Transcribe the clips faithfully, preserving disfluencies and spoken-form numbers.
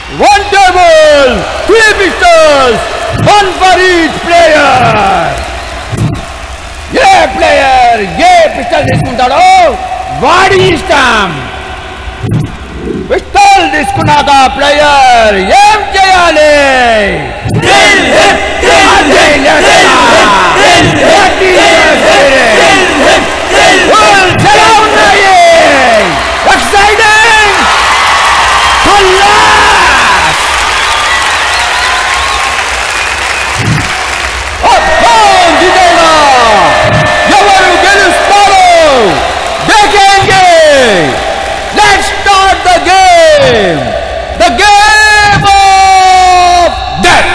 One table, three pistols, one for each player. ఏ player ఏ pistol తీసుకుంటాడో వాడి ఇష్టం. పిస్టల్ తీసుకున్నాక ప్లేయర్ ఏం చేయాలి? Let's start the game! The game of death!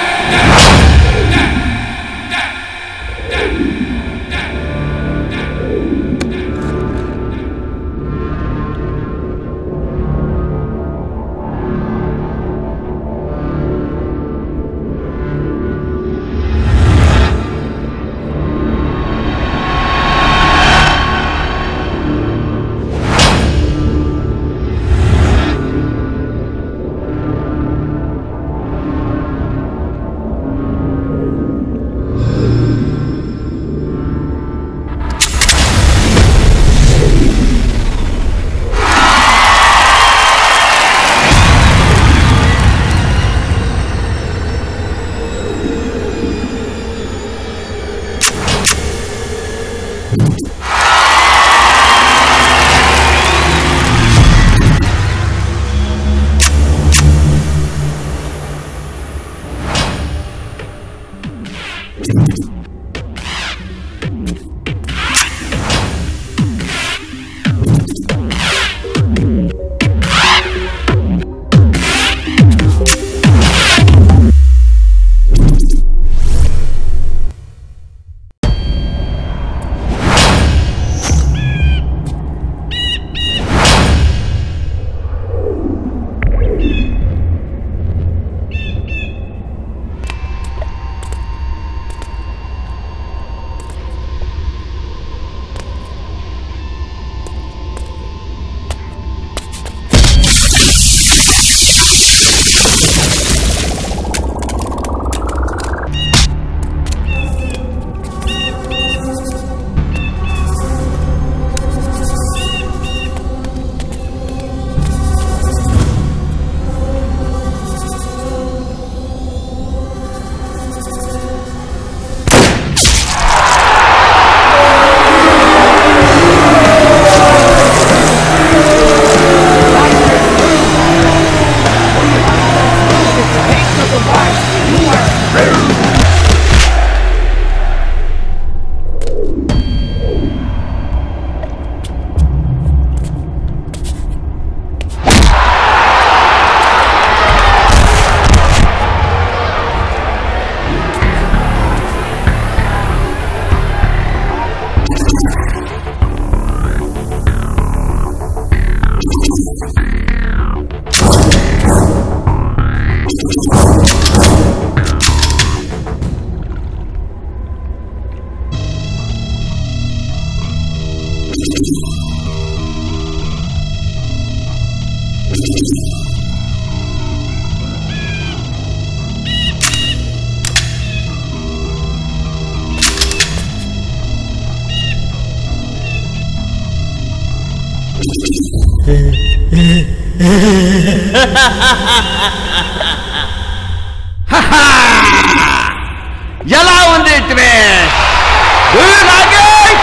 ఎలా ఉంది twist? Do you like it?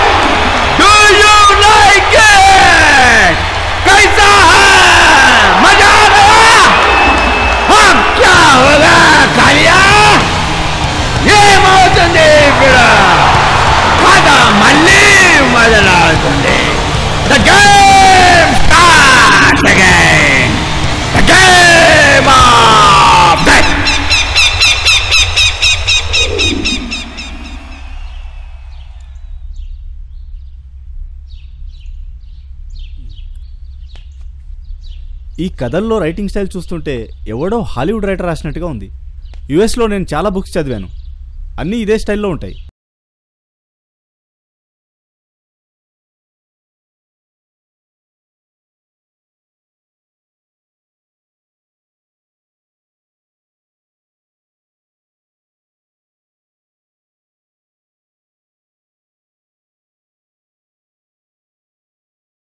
Do you like it? कैसा है? मजा आ गया? हम क्या होगा कालिया? ये మౌతుంది ఇప్పుడు కథ మళ్ళీ మొదలవుతుంది. The game starts again. The game of death. ఈ కథల్లో రైటింగ్ స్టైల్ చూస్తుంటే ఎవడో హాలీవుడ్ రైటర్ రాసినట్టుగా ఉంది. యుఎస్లో నేను చాలా బుక్స్ చదివాను, అన్నీ ఇదే స్టైల్లో ఉంటాయి.